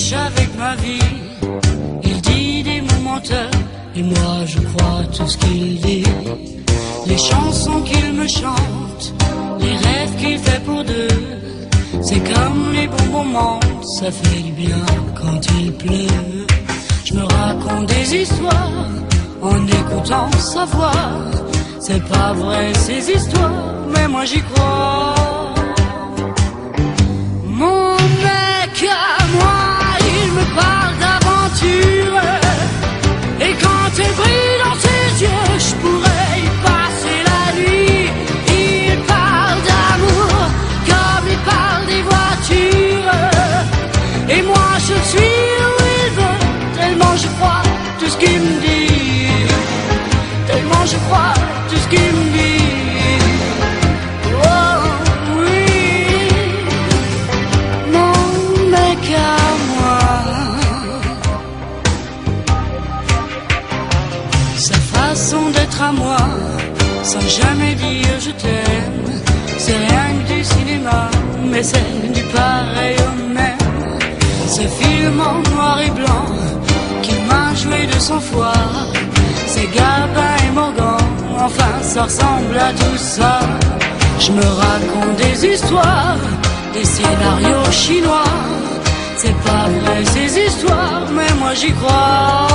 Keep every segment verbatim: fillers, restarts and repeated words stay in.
triche avec ma vie. Il dit des mots menteurs et moi je crois tout ce qu'il dit. Les chansons qu'il me chante, les rêves qu'il fait pour deux, c'est comme les bons moments, ça fait du bien quand il pleut. Je me raconte des histoires en écoutant sa voix. C'est pas vrai ces histoires, mais moi j'y crois. Mon mec à moi, il me parle d'aventure, et quand elle brille dans ses yeux, je pourrais y passer la nuit. Il parle d'amour comme il parle des voitures, et moi je suis où il veut, tellement je crois tout ce qu'il me dit, tellement je crois tout ce qu'il me dit. Façon d'être à moi, sans jamais dire je t'aime, c'est rien que du cinéma, mais c'est du pareil au même. Ce film en noir et blanc qui m'a joué de sang froid, c'est Gabin et Morgan, enfin ça ressemble à tout ça. Je me raconte des histoires, des scénarios chinois, c'est pas vrai ces histoires, mais moi j'y crois.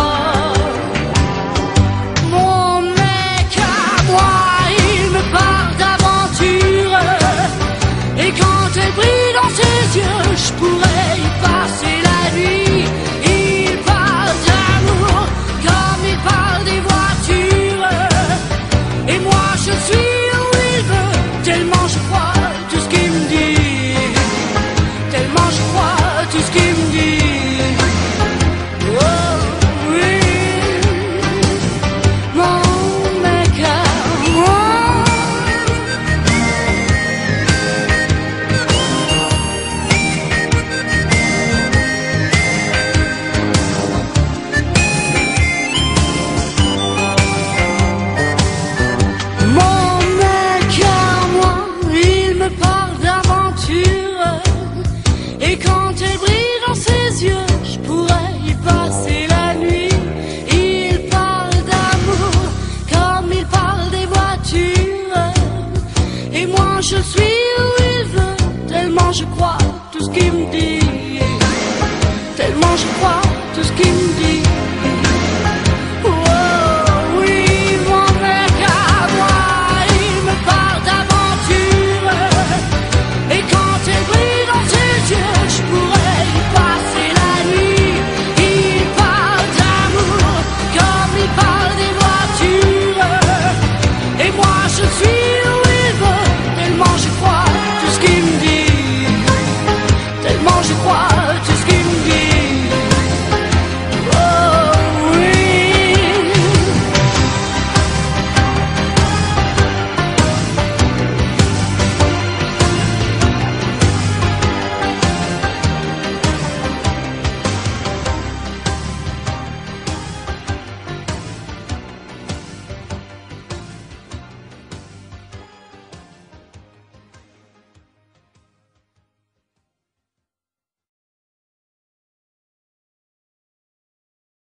Il me parle d'aventure, et quand elle brille dans ses yeux, je pourrais y passer la nuit. Il parle d'amour comme il parle des voitures, et moi je suis où il veut, tellement je crois tout ce qu'il me dit, tellement je crois tout ce qu'il me dit. Et quand elle brille dans ses yeux, je pourrais y passer la nuit. Il parle d'amour comme il parle des voitures, et moi je suis où il veut, tellement je crois tout ce qu'il me dit, tellement je crois tout ce qu'il me dit.